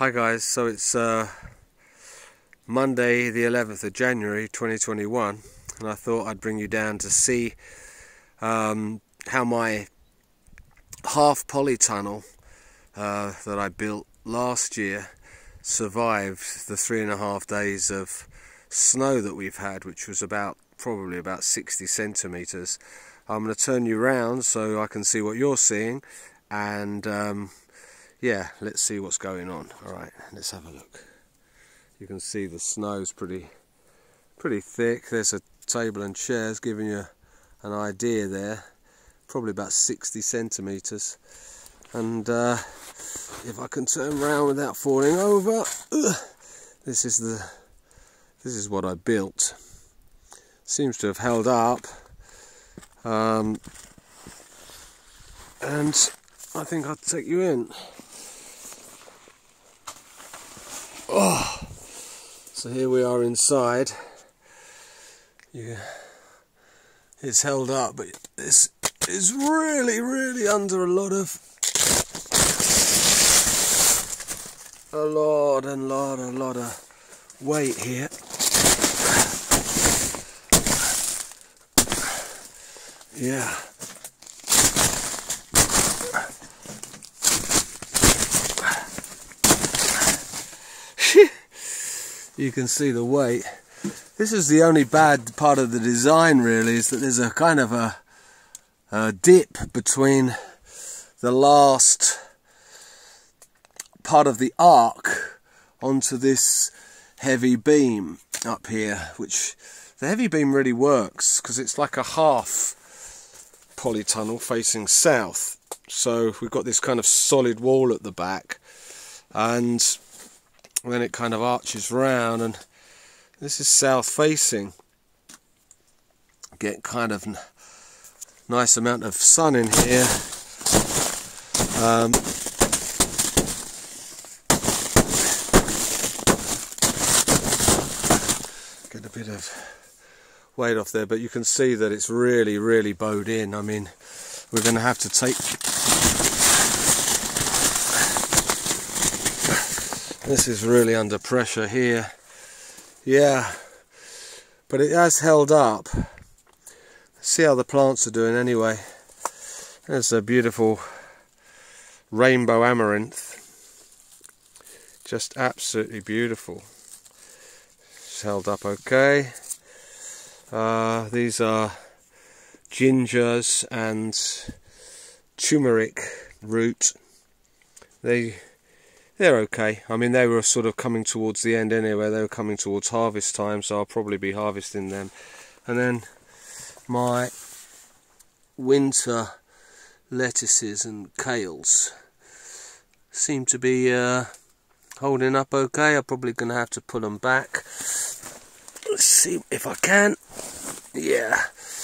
Hi guys, so it's Monday the 11th of January 2021 and I thought I'd bring you down to see how my half polytunnel that I built last year survived the 3.5 days of snow that we've had, which was probably about 60 centimeters. I'm going to turn you around so I can see what you're seeing, and yeah, let's see what's going on. Alright, let's have a look. You can see the snow's pretty thick. There's a table and chairs giving you an idea there. Probably about 60 centimeters. And if I can turn around without falling over, this is what I built. Seems to have held up. And I think I'll take you in. Oh, so here we are inside. It's held up, but this is really under a lot of weight here. Yeah. You can see the weight. This is the only bad part of the design, really, is that there's a kind of a dip between the last part of the arc onto this heavy beam up here, which the heavy beam really works because it's like a half polytunnel facing south. So we've got this kind of solid wall at the back, and then it kind of arches round, and this is south facing. Get kind of nice amount of sun in here. Get a bit of weight off there, but you can see that it's really bowed in. I mean, we're going to have to take this is really under pressure here. Yeah, but it has held up. See how the plants are doing anyway. There's a beautiful rainbow amaranth. Just absolutely beautiful. It's held up okay. These are gingers and turmeric root. They're okay. I mean, they were sort of coming towards the end anyway. They were coming towards harvest time, so I'll probably be harvesting them. And then my winter lettuces and kales seem to be holding up okay. I'm probably going to have to pull them back. Let's see if I can. Yeah.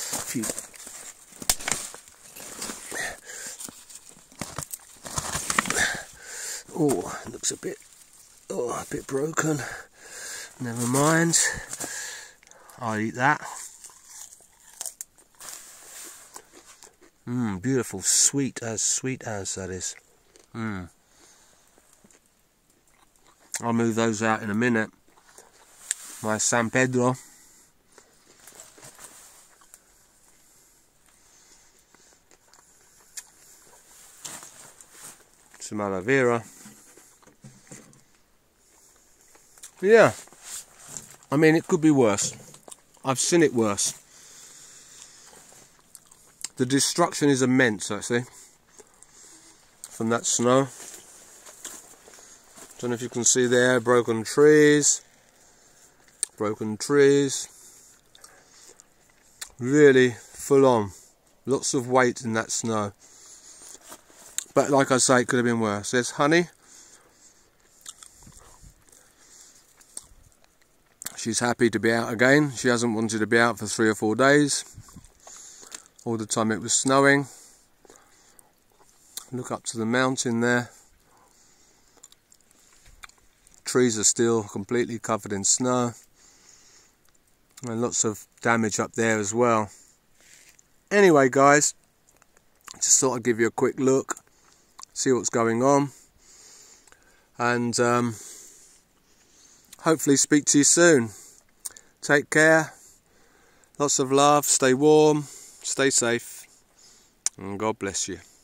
Oh, it looks a bit broken. Never mind. I'll eat that. Beautiful, sweet as that is. I'll move those out in a minute. My San Pedro. Some aloe vera. Yeah, I mean, it could be worse. I've seen it worse. The destruction is immense, actually, from that snow. Don't know if you can see there, broken trees. Really full on. Lots of weight in that snow. But like I say, it could have been worse. There's honey. She's happy to be out again. She hasn't wanted to be out for 3 or 4 days. All the time it was snowing. Look up to the mountain there. Trees are still completely covered in snow. And lots of damage up there as well. Anyway guys, just thought I'd give you a quick look, see what's going on. and hopefully speak to you soon. Take care, lots of love, stay warm, stay safe, and God bless you.